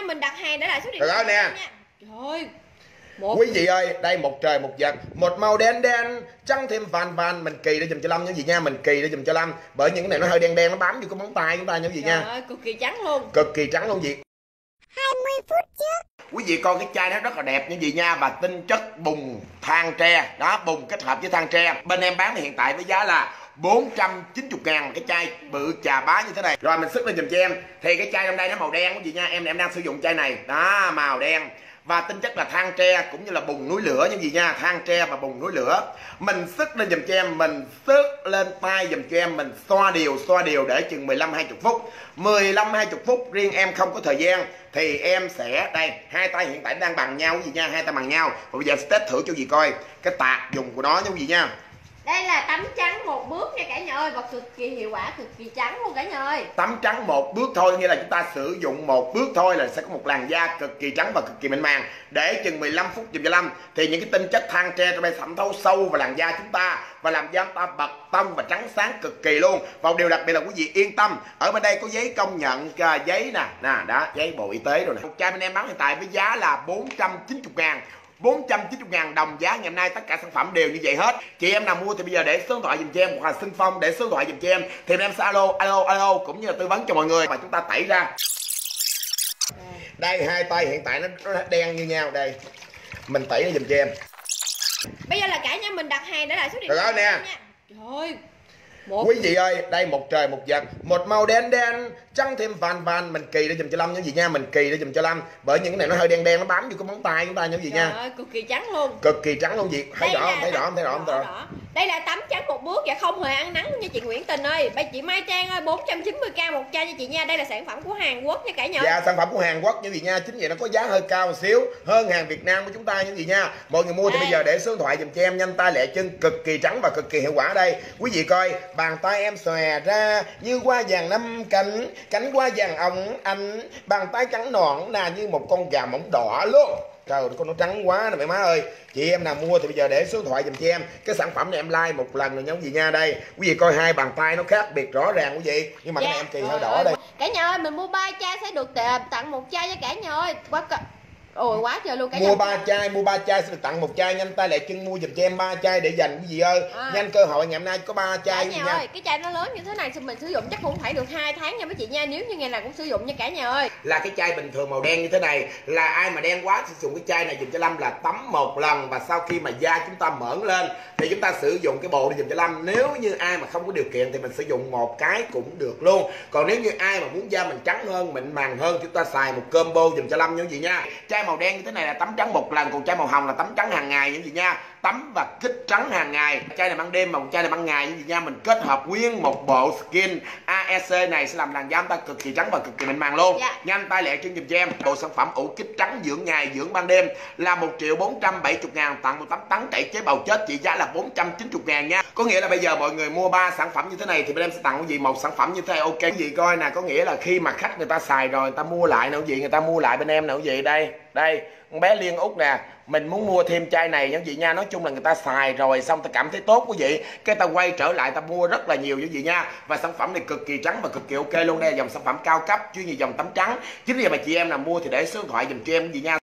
mình đặt hàng để lại số điện thoại nè. Trời ơi. Quý vị ơi, đây một trời một vật, một màu đen đen trắng thêm vàng vàng, mình kỳ để dùm cho Lâm nha quý vị nha, mình kỳ để dùm cho Lâm, bởi những cái này nó hơi đen đen, nó bám vô cái móng tay chúng ta nha quý vị nha. Trời ơi, cực kỳ trắng luôn. Cực kỳ trắng luôn chị. 20 phút trước. Quý vị coi cái chai nó rất là đẹp như vậy nha, và tinh chất bùn than tre, đó, bùn kết hợp với than tre. Bên em bán thì hiện tại với giá là 490.000 cái chai bự chà bá như thế này. Rồi mình sức lên dùm cho em. Thì cái chai trong đây nó màu đen quý vị nha, em đang sử dụng chai này. Đó, màu đen. Và tinh chất là than tre cũng như là bùn núi lửa như gì nha, than tre và bùn núi lửa. Mình sức lên dùm cho em, mình sức lên tay dùm cho em, mình xoa đều để chừng 15-20 phút. 15-20 phút, riêng em không có thời gian thì em sẽ, đây, hai tay hiện tại đang bằng nhau gì nha, hai tay bằng nhau. Và bây giờ sẽ test thử cho gì coi cái tạc dùng của nó như gì nha. Đây là tắm trắng một bước nha cả nhà ơi, và cực kỳ hiệu quả, cực kỳ trắng luôn cả nhà ơi. Tắm trắng một bước thôi, nghĩa là chúng ta sử dụng một bước thôi là sẽ có một làn da cực kỳ trắng và cực kỳ mịn màng. Để chừng 15 phút dùm cho Lâm thì những cái tinh chất than tre trong đây thẩm thấu sâu vào làn da chúng ta và làm da chúng ta bật tông và trắng sáng cực kỳ luôn. Và một điều đặc biệt là quý vị yên tâm, ở bên đây có giấy công nhận, giấy nè, đó, giấy Bộ Y tế rồi nè. Một chai bên em bán hiện tại với giá là 490.000. 490.000 đồng giá ngày hôm nay, tất cả sản phẩm đều như vậy hết. Chị em nào mua thì bây giờ để số điện thoại dùm cho em, hoặc là Xuân Phong để số điện thoại dùm cho em thì em sẽ alo cũng như là tư vấn cho mọi người mà chúng ta tẩy ra. Đây hai tay hiện tại nó đen như nhau, đây mình tẩy nó dùm cho em. Bây giờ là cả nhà mình đặt hàng để lại số điện thoại nè. Trời ơi. Quý vị ơi, đây một trời một vật, một màu đen đen trắng thêm vàng vàng, mình kỳ để dùm cho Lâm nha quý vị nha, mình kỳ để dùm cho Lâm, bởi những cái này nó hơi đen đen, nó bám vô cái móng tay chúng ta nha quý vị nha. Trời ơi, cực kỳ trắng luôn. Cực kỳ trắng luôn chị. Thấy rõ không? Đây là tắm trắng một bước và không hề ăn nắng nha chị Nguyễn Tình ơi. Chị Mai Trang ơi, 490k một chai cho chị nha. Đây là sản phẩm của Hàn Quốc nha cả nhà. Dạ, sản phẩm của Hàn Quốc như vậy nha, chính vậy nó có giá hơi cao một xíu hơn hàng Việt Nam của chúng ta như vậy nha. Mọi người mua thì bây giờ để số điện thoại dùm cho em, nhanh tay lẹ chân, cực kỳ trắng và cực kỳ hiệu quả. Đây quý vị coi, bàn tay em xòe ra như hoa vàng năm cánh, cánh hoa vàng óng ánh, bàn tay trắng nõn là như một con gà móng đỏ luôn. Trời ơi, con nó trắng quá nè mẹ má ơi. Chị em nào mua thì bây giờ để số điện thoại dùm cho em. Cái sản phẩm này em like một lần rồi nha quý vị nha. Đây quý vị coi hai bàn tay nó khác biệt rõ ràng quý vị, nhưng mà cái này em kỳ hơi đỏ đây. Cả nhà ơi, mình mua 3 chai sẽ được tặng một chai cho cả nhà ơi. Quá trời luôn cả nhà. Mua ba chai sẽ được tặng một chai, nhanh tay lẹ chân mua giùm cho em 3 chai để dành quý vị ơi. Nhanh cơ hội ngày hôm nay có 3 chai cả nhà ơi. Cái chai nó lớn như thế này mình sử dụng chắc cũng phải được 2 tháng nha mấy chị nha, nếu như ngày nào cũng sử dụng nha cả nhà ơi. Là cái chai bình thường màu đen như thế này, là ai mà đen quá sử dụng cái chai này dùm cho Lâm là tắm một lần, và sau khi mà da chúng ta mởn lên thì chúng ta sử dụng cái bộ này dùm cho Lâm. Nếu như ai mà không có điều kiện thì mình sử dụng một cái cũng được luôn. Còn nếu như ai mà muốn da mình trắng hơn, mịn màng hơn, chúng ta xài một combo dùm cho Lâm nha quý vị nha. Chai màu đen như thế này là tắm trắng một lần, còn chai màu hồng là tắm trắng hàng ngày như vậy nha, tắm và kích trắng hàng ngày. Chai này ban đêm mà một chai này ban ngày như vậy nha, mình kết hợp nguyên một bộ skin AEC này sẽ làm làn da chúng ta cực kỳ trắng và cực kỳ mịn màng luôn. Nhanh tay lẹ chân dùm cho em, bộ sản phẩm ủ kích trắng dưỡng ngày dưỡng ban đêm là 1.470.000, tặng một tấm tắn tẩy chế bào chết trị giá là 490.000 nha. Có nghĩa là bây giờ mọi người mua 3 sản phẩm như thế này thì bên em sẽ tặng cái gì một sản phẩm như thế này. Ok quý vị coi nè, có nghĩa là khi mà khách người ta xài rồi người ta mua lại nè quý vị, người ta mua lại bên em nè quý vị. Đây con bé Liên Úc nè, mình muốn mua thêm chai này nha quý vị nha. Nói chung là người ta xài rồi xong ta cảm thấy tốt quý vị, cái ta quay trở lại ta mua rất là nhiều quý vị nha. Và sản phẩm này cực kỳ trắng và cực kỳ ok luôn. Đây là dòng sản phẩm cao cấp chuyên về dòng tắm trắng. Chính vì vậy mà chị em nào mua thì để số điện thoại dùm cho em quý vị nha.